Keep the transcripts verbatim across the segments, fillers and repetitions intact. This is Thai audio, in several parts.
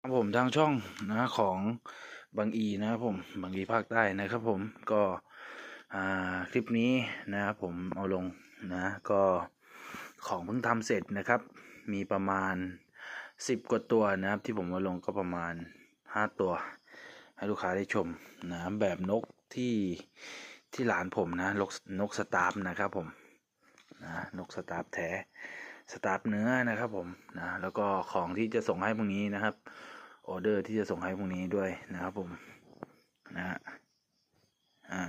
ครับผมทางช่องนะของบางอีนะครับผมบางอีภาคใต้นะครับผมก็อ่าคลิปนี้นะครับผมเอาลงนะก็ของเพิ่งทำเสร็จนะครับมีประมาณสิบกว่าตัวนะครับที่ผมเอาลงก็ประมาณห้าตัวให้ลูกค้าได้ชมนะแบบนกที่ที่หลานผมนะนกนกสตาร์ฟนะครับผมนะนกสตาร์ฟแท้สตาร์ฟเนื้อนะครับผมนะแล้วก็ของที่จะส่งให้พรุ่งนี้นะครับออเดอร์ที่จะส่งให้พรุ่งนี้ด้วยนะครับผมนะฮะอ่า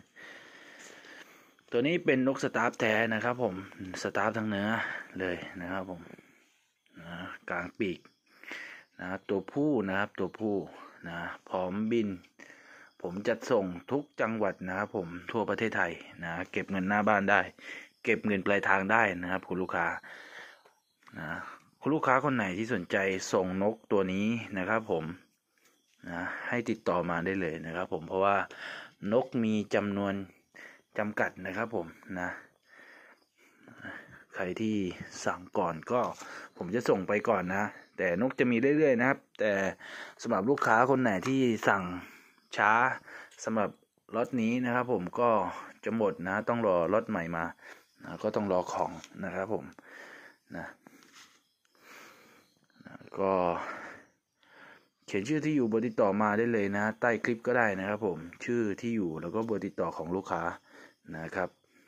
ตัวนี้เป็นนกสตาร์ฟแท้นะครับผมสตาร์ฟทั้งเนื้อเลยนะครับผมนะกลางปีกนะตัวผู้นะครับตัวผู้นะพร้อมบินผมจัดส่งทุกจังหวัดนะครับผมทั่วประเทศไทยนะเก็บเงินหน้าบ้านได้เก็บเงินปลายทางได้นะครับคุณลูกค้านะคุณลูกค้าคนไหนที่สนใจส่งนกตัวนี้นะครับผมนะให้ติดต่อมาได้เลยนะครับผมเพราะว่านกมีจำนวนจำกัดนะครับผมนะใครที่สั่งก่อนก็ผมจะส่งไปก่อนนะแต่นกจะมีเรื่อยๆนะครับแต่สำหรับลูกค้าคนไหนที่สั่งช้าสำหรับล็อตนี้นะครับผมก็จะหมดนะต้องรอล็อตใหม่มานะก็ต้องรอของนะครับผมนะนะก็เขียนชื่อที่อยู่เบอร์ติดต่อมาได้เลยนะใต้คลิปก็ได้นะครับผมชื่อที่อยู่แล้วก็เบอร์ติดต่อของลูกค้านะครับ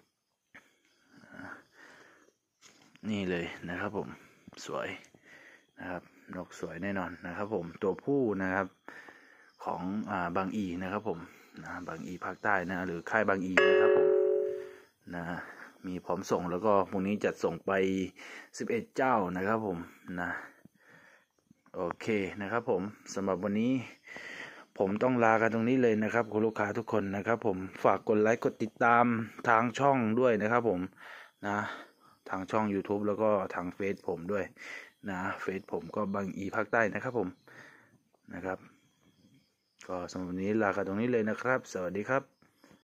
นี่เลยนะครับผมสวยนะครับนกสวยแน่นอนนะครับผมตัวผู้นะครับของอ่าบางอีนะครับผมนะบางอีภาคใต้นะหรือค่ายบางอีนะครับผมนะมีพร้อมส่งแล้วก็พรุ่งนี้จัดส่งไปสิบเอ็ดเจ้านะครับผมนะโอเคนะครับผมสำหรับวันนี้ผมต้องลากันตรงนี้เลยนะครับคุณลูกค้าทุกคนนะครับผมฝากกดไลค์กดติดตามทางช่องด้วยนะครับผมนะทางช่อง YouTube แล้วก็ทางเฟซผมด้วยนะเฟซผมก็บางอีภาคใต้นะครับผมนะครับก็สำหรับวันนี้ลากันตรงนี้เลยนะครับสวัสดีครับ